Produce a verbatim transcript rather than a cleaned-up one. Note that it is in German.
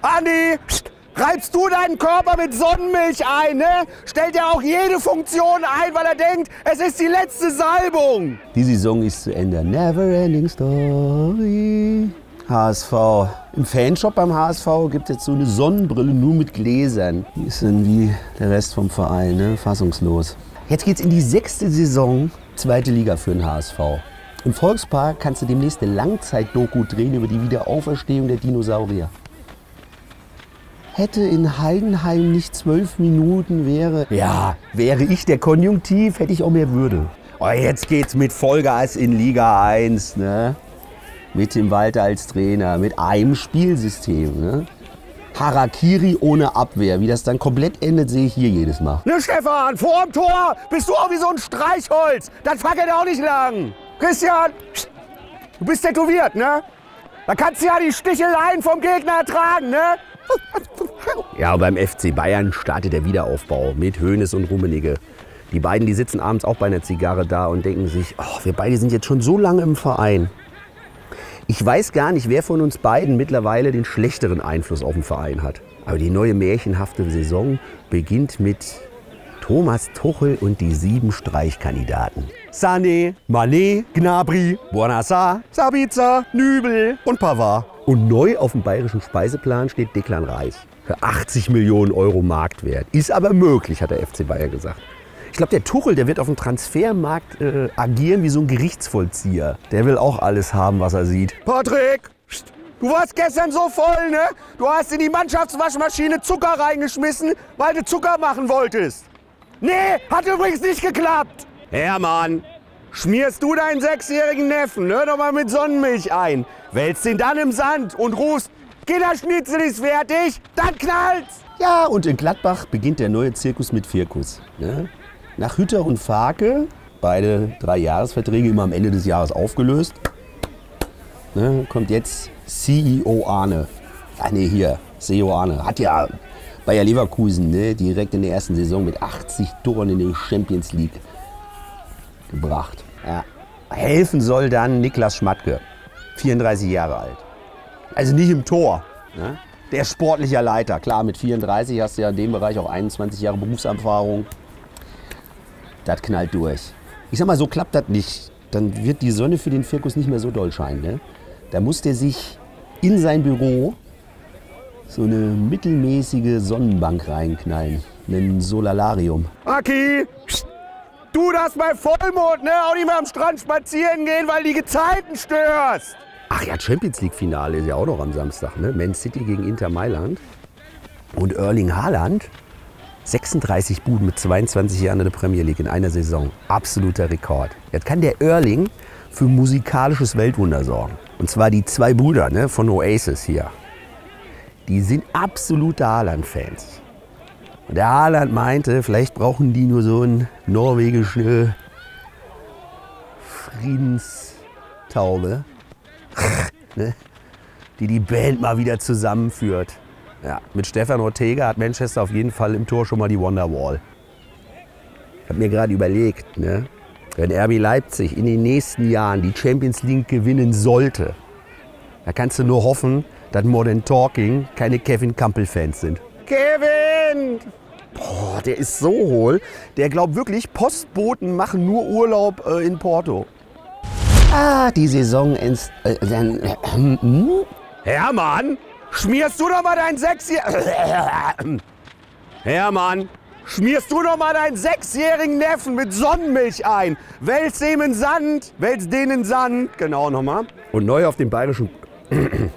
Andi, pst, reibst du deinen Körper mit Sonnenmilch ein, ne? Stellt er auch jede Funktion ein, weil er denkt, es ist die letzte Salbung. Die Saison ist zu Ende. Never ending story. H S V. Im Fanshop beim H S V gibt es jetzt so eine Sonnenbrille nur mit Gläsern. Die ist dann wie der Rest vom Verein, ne? Fassungslos. Jetzt geht's in die sechste Saison, zweite Liga für den H S V. Im Volkspark kannst du demnächst eine Langzeit-Doku drehen über die Wiederauferstehung der Dinosaurier. Hätte in Heidenheim nicht zwölf Minuten wäre, ja, wäre ich der Konjunktiv, hätte ich auch mehr Würde. Oh, jetzt geht's mit Vollgas in Liga eins, ne? Mit dem Walter als Trainer, mit einem Spielsystem, ne? Harakiri ohne Abwehr. Wie das dann komplett endet, sehe ich hier jedes Mal. Ne, Stefan, vorm Tor bist du auch wie so ein Streichholz. Das fackelt auch nicht lang. Christian, du bist tätowiert, ne? Da kannst du ja die Sticheleien vom Gegner ertragen, ne? Ja, und beim F C Bayern startet der Wiederaufbau mit Hoeneß und Rummenigge. Die beiden, die sitzen abends auch bei einer Zigarre da und denken sich, oh, wir beide sind jetzt schon so lange im Verein. Ich weiß gar nicht, wer von uns beiden mittlerweile den schlechteren Einfluss auf den Verein hat. Aber die neue märchenhafte Saison beginnt mit Thomas Tuchel und die sieben Streichkandidaten. Sané, Mané, Gnabry, Buonassa, Sabitzer, Nübel und Pavard. Und neu auf dem bayerischen Speiseplan steht Declan Reis. Für achtzig Millionen Euro Marktwert. Ist aber möglich, hat der F C Bayern gesagt. Ich glaube, der Tuchel, der wird auf dem Transfermarkt äh, agieren wie so ein Gerichtsvollzieher. Der will auch alles haben, was er sieht. Patrick, du warst gestern so voll, ne? Du hast in die Mannschaftswaschmaschine Zucker reingeschmissen, weil du Zucker machen wolltest. Nee, hat übrigens nicht geklappt. Hermann, schmierst du deinen sechsjährigen Neffen, hör doch mal mit Sonnenmilch ein, wälzt ihn dann im Sand und rufst, Kinderschnitzel ist fertig, dann knallt's. Ja, und in Gladbach beginnt der neue Zirkus mit Firkus. Ne? Nach Hütter und Farke, beide drei Jahresverträge immer am Ende des Jahres aufgelöst, ne, kommt jetzt C E O Arne. Ja, nee, hier, C E O Arne. Hat ja Bayer Leverkusen, ne, direkt in der ersten Saison mit achtzig Toren in die Champions League gebracht. Ja. Helfen soll dann Niklas Schmatke, vierunddreißig Jahre alt. Also nicht im Tor. Ne? Der sportliche Leiter. Klar, mit vierunddreißig hast du ja in dem Bereich auch einundzwanzig Jahre Berufserfahrung. Das knallt durch. Ich sag mal, so klappt das nicht. Dann wird die Sonne für den Firkus nicht mehr so doll scheinen. Ne? Da muss der sich in sein Büro so eine mittelmäßige Sonnenbank reinknallen. Ein Solalarium. Aki, du darfst bei Vollmond, ne, auch nicht mal am Strand spazieren gehen, weil die Gezeiten störst. Ach ja, Champions League Finale ist ja auch noch am Samstag. Ne? Man City gegen Inter Mailand. Und Erling Haaland, sechsunddreißig Buden mit zweiundzwanzig Jahren in der Premier League in einer Saison. Absoluter Rekord. Jetzt kann der Erling für musikalisches Weltwunder sorgen. Und zwar die zwei Brüder, ne, von Oasis hier. Die sind absolute Haaland-Fans. Und der Haaland meinte, vielleicht brauchen die nur so eine norwegische Friedenstaube, ne, die die Band mal wieder zusammenführt. Ja, mit Stefan Ortega hat Manchester auf jeden Fall im Tor schon mal die Wonderwall. Ich habe mir gerade überlegt, ne, wenn R B Leipzig in den nächsten Jahren die Champions League gewinnen sollte, da kannst du nur hoffen, dass Modern Talking keine Kevin Campbell-Fans sind. Kevin! Boah, der ist so hohl. Der glaubt wirklich, Postboten machen nur Urlaub äh, in Porto. Ah, die Saison ins... Äh, äh, äh, Hermann, schmierst du doch mal deinen sechsjährigen... Hermann, schmierst du doch mal deinen sechsjährigen Neffen mit Sonnenmilch ein. Wälzt ihm in Sand, wälzt den in Sand. Genau, nochmal. Und neu auf dem bayerischen...